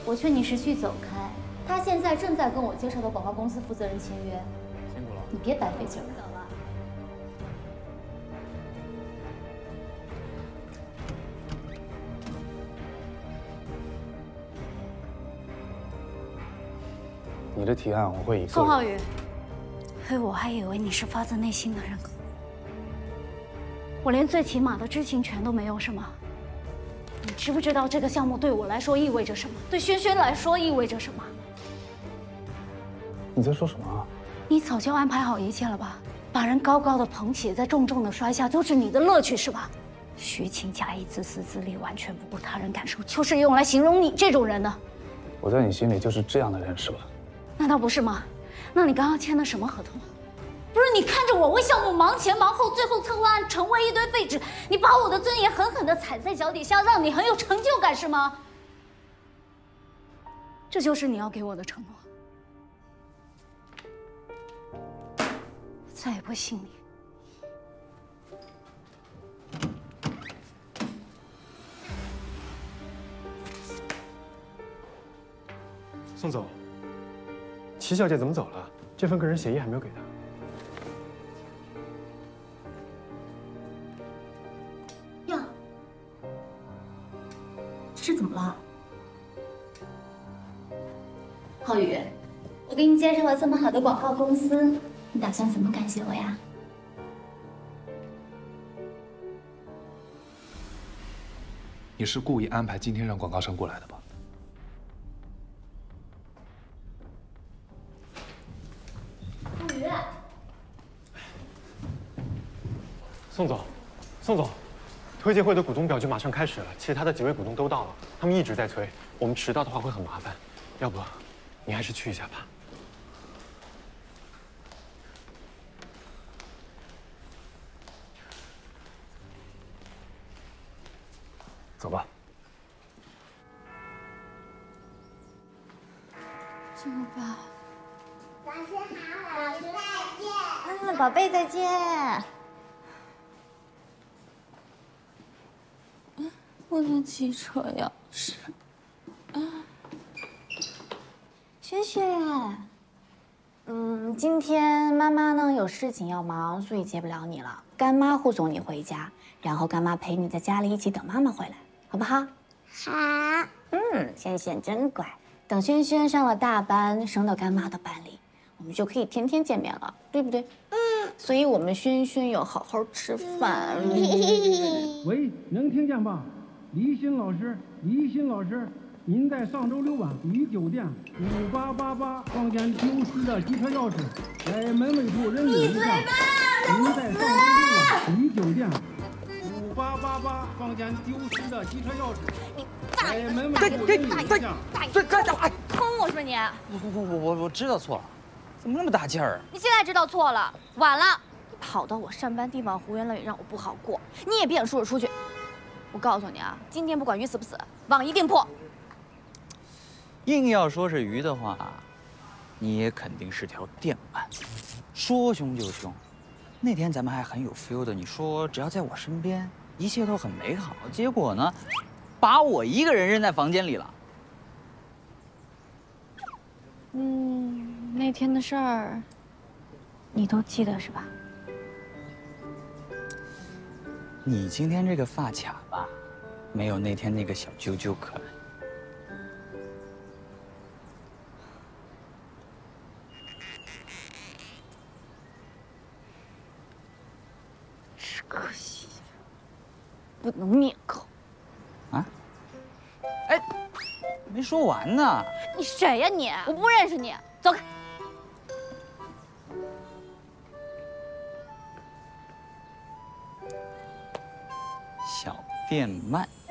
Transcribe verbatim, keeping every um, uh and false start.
我劝你识趣走开。他现在正在跟我介绍的广告公司负责人签约。 辛苦了。 你别白费劲儿了。 你的提案我会以宋浩宇，嘿，我还以为你是发自内心的认可，我连最起码的知情权都没有，是吗？你知不知道这个项目对我来说意味着什么？对轩轩来说意味着什么？ 你在说什么啊？ 你早就安排好一切了吧？把人高高的捧起，再重重的摔下，就是你的乐趣，是吧？虚情假意、自私自利，完全不顾他人感受，就是用来形容你这种人的。 我在你心里就是这样的人，是吧？ 难道不是吗？那你刚刚签的什么合同？不是你看着我为项目忙前忙后，最后策划案成为一堆废纸，你把我的尊严狠狠地踩在脚底下，让你很有成就感是吗？这就是你要给我的承诺。再也不信你。 宋总。 齐小姐怎么走了？这份个人协议还没有给她。 呀，这是怎么了？浩宇，我给你介绍了这么好的广告公司，你打算怎么感谢我呀？ 你是故意安排今天让广告商过来的吧？ 宋总，宋总，推介会的股东表决马上开始了，其他的几位股东都到了，他们一直在催，我们迟到的话会很麻烦，要不你还是去一下吧。 走吧。 怎么办？ 老师好，老师再见。 嗯，宝贝再见。 我的汽车钥匙。啊，轩轩，嗯，今天妈妈呢有事情要忙，所以接不了你了。干妈护送你回家，然后干妈陪你在家里一起等妈妈回来，好不好？ 好。 嗯，轩轩真乖。等轩轩上了大班，升到干妈的班里，我们就可以天天见面了，对不对？嗯。所以我们轩轩要好好吃饭。 喂，能听见吧？ 李欣老师，李欣老师，您在上周六晚于酒店五八八八房间丢失的机车钥匙，在门卫处人领一下。您在上周六晚于酒店五八八八房间丢失的机车钥匙，在门卫处人领一下。 这这这，哎， 坑我是不是你？ 我我我我我知道错了，怎么那么大劲儿啊？ 你现在知道错了，晚了。你跑到我上班地方胡言乱语，让我不好过。你也别想说我出去。 我告诉你啊，今天不管鱼死不死，网一定破。 硬要说是鱼的话，你也肯定是条电鳗，说凶就凶。那天咱们还很有 feel 的，你说只要在我身边，一切都很美好。结果呢，把我一个人扔在房间里了。 嗯，那天的事儿，你都记得是吧？ 你今天这个发卡吧，没有那天那个小啾啾可爱。 只可惜不能灭口。 啊？哎，没说完呢。 你谁呀你？我不认识你，走开。 小电鳗。